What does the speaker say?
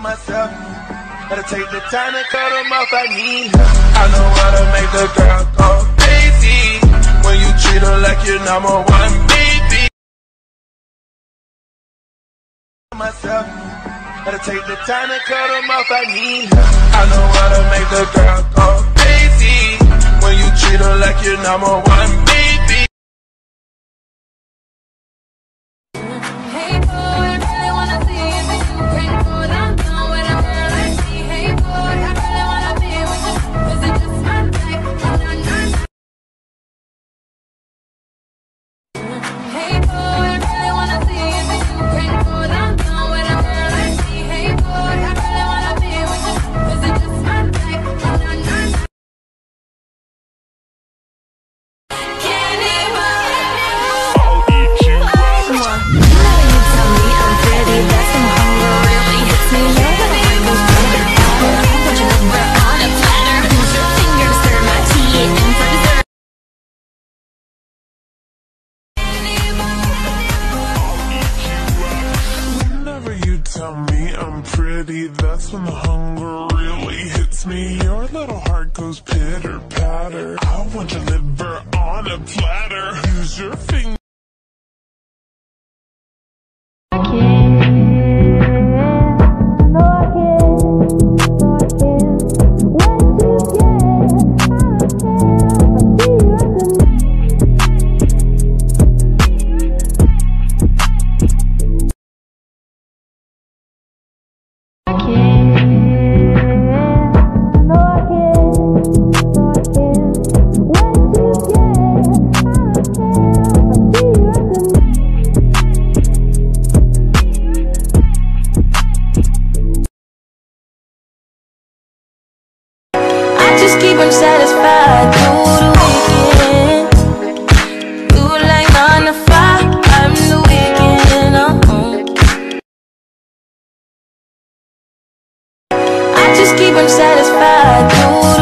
myself. Gotta take the time to cut them off, I need help. I know how to make the girl go crazy when you treat her like your number one baby. Myself, gotta take the time to cut them off, I need help. I know how to make the girl go crazy when you treat her like your number one baby. Hey boy, I really wanna see if you can go downtown with a girl like me. Hey boy, I really wanna be with you. Is it just my type? Hey boy, I really wanna see if you can go downtown with a girl like me. Hey boy, I really wanna be with you. Is it just my type? Tell me I'm pretty, that's when the hunger really hits me. Your little heart goes pitter patter. I want your liver on a platter. Use your finger. Just keep him satisfied through the weekend. Do like 9 to 5, I'm the weekend. I just keep him satisfied through